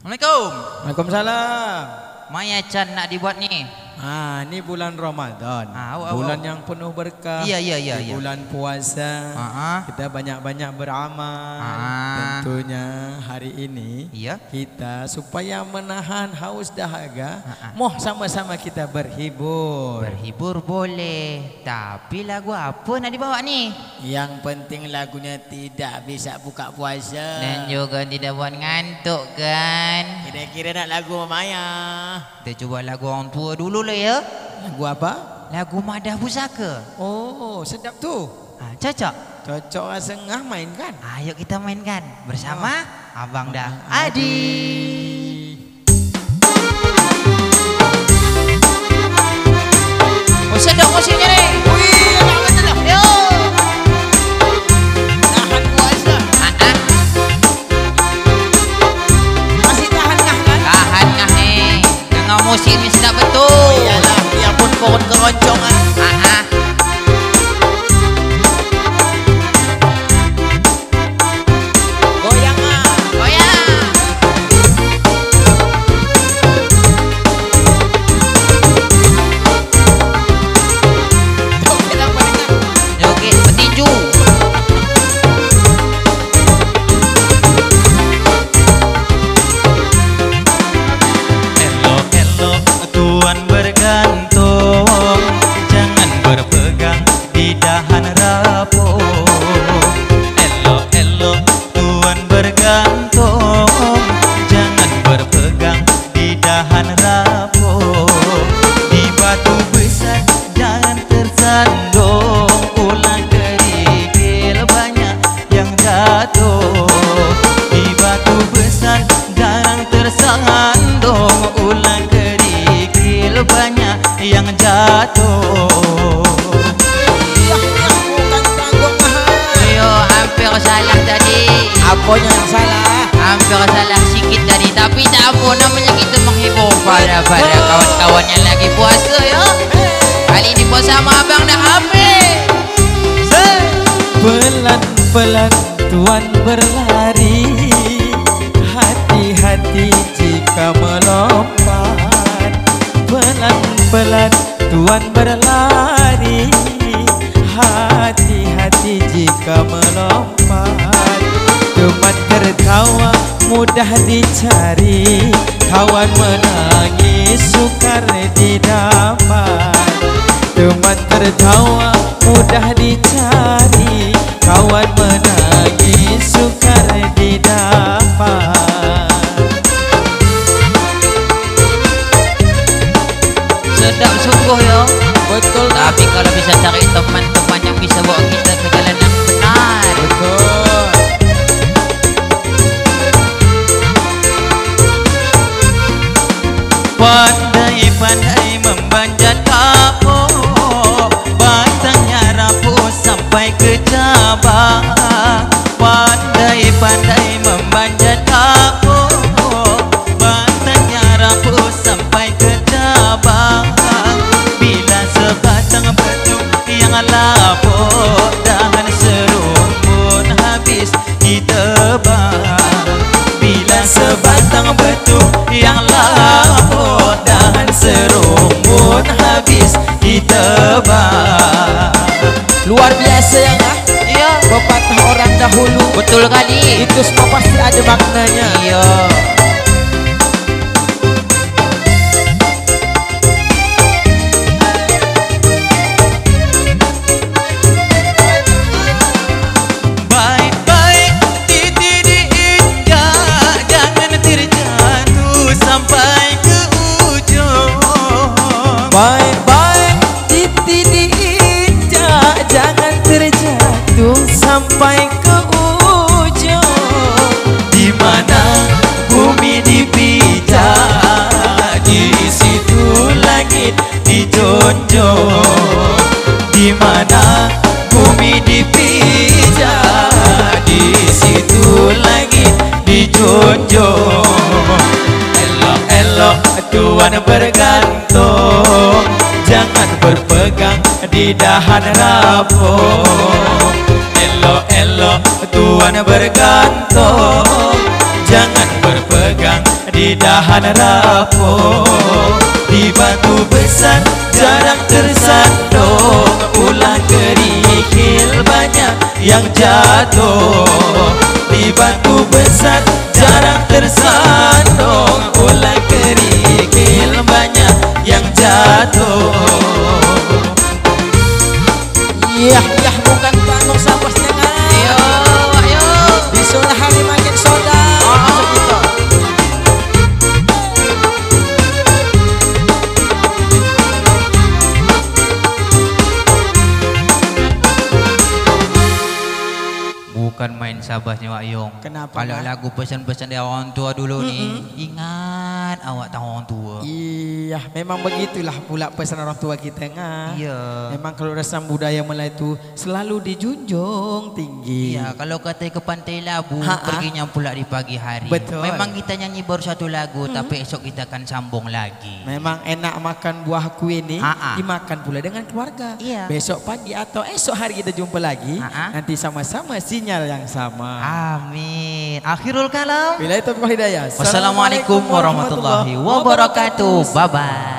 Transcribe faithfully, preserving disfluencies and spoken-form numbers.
Assalamualaikum. Waalaikumsalam. Maya Chan nak dibuat ni. Ah, ni bulan Ramadan. Ah, awak, bulan awak. yang penuh berkah. Iya, iya, iya, iya. Bulan puasa. Ah, ah. Kita banyak-banyak beramal. Ah. Tentunya hari ini Iya. kita supaya menahan haus dahaga, Ah, ah. moh sama-sama kita berhibur. Berhibur boleh, tapi lagu apa nak dibawa ni? Yang penting lagunya tidak bisa buka puasa. Dan juga tidak buat ngantuk kan? Kira-kira nak lagu Maya. Kita cuba lagu orang tua dulu lah ya. Lagu apa? Lagu Madah Pusaka. Oh, sedap tu. Ha, cocok. Cocok rasa ngah main kan? Ayo kita mainkan bersama Abang Dah Adi. Oh, sedap musiknya ni. Wih, enak betul lah. Yo. Tahan puasa. Ah, ah. Masih tahan ngah kan? Tahan ngah ni. Dengar musik ni sedap betul. Oh iyalah, biarpun pohon keroncongan. Ah, ah. Goyang ah. Goyang. Joget apa dengar? Joget petinju. Elok-elok tuan bergantung, jangan berpegang di dahan rapuh. Elok-elok tuan bergantung, jangan berpegang di dahan rapuh. Di batu besar jangan tersandung, ulang kerikil banyak yang jatuh. Di batu besar jangan tersandung, ulang kerikil banyak yang jatuh. Iya, iya, bukan tanggung ah. Yo, hampir salah tadi. Apanya yang salah? Hampir salah sikit tadi, tapi tak apa, namanya kita menghibur pada pada kawan-kawan yang lagi puasa ya. Kali ini puasa sama Abang dah habis. Pelan-pelan tuan berlari, hati-hati jika melompat. Pelan-pelan tuan berlari, hati-hati jika melompat. Teman tertawa mudah dicari, kawan menangis sukar didapat. Teman tertawa mudah dicari, kawan menangis sukar didapat. Sedap sungguh ya. Betul tak? Tapi kalau bisa cari teman-teman yang bisa bawa kita ke jalan yang benar. Betul. Pandai-pandai membanjat kapok, batangnya rapuh sampai ke cabang. Pandai-pandai membanjat kapok, batangnya rapuh sampai ke cabang. Bila sebatang batu yang lapuk, dahan serumpun habis ditebang. Bila sebatang batu yang lapuk, dahan serumpun habis ditebang. Luar biasa ya ngah? Iya. Pepatah orang dahulu. Betul kali. Itu semua pasti ada maknanya. Iya. Baik-baik titi diinjak, jangan terjatuh sampai ke ujung. Baik-baik titi diinjak, jangan terjatuh sampai ke ujung. Di mana bumi dipijak, di situ langit dijunjung. Di mana bumi dipijak, di situ langit dijunjung. Elok-elok tuan bergantung, jangan berpegang di dahan rapuh. Elok-elok tuan bergantung, jangan berpegang di dahan rapuh, di batu besar jarang tersandung, ulah kerikil banyak yang jatuh. Di batu besar jarang tersandung, ulah kerikil banyak yang jatuh. Iya, iya bukan tanggung sabar setengah. Ayo, ayo. Disuruh hari makin soda. Oh, gitu. bukan main sabasnya Wak Yong. Kenapa, Kalau Mak? lagu pesan-pesan dari orang tua dulu nih, ingat awak tahu orang tua. Iya, memang begitulah pula pesan orang tua kita ngah. Iya. Memang kalau dasar budaya Melayu itu selalu dijunjung tinggi. Iya, kalau kata ke Pantai Labu, Ha-ha. perginya pula di pagi hari. Betul. Memang kita nyanyi baru satu lagu, tapi esok kita akan sambung lagi. Memang enak makan buah kue ini, Ha-ha. dimakan pula dengan keluarga. Iya. Besok pagi atau esok hari kita jumpa lagi. Ha-ha. Nanti sama-sama sinyal yang sama. Amin. Akhirul kalam. Bila itu hidayah. Wassalamualaikum warahmatullahi wabarakatuh. Bye bye.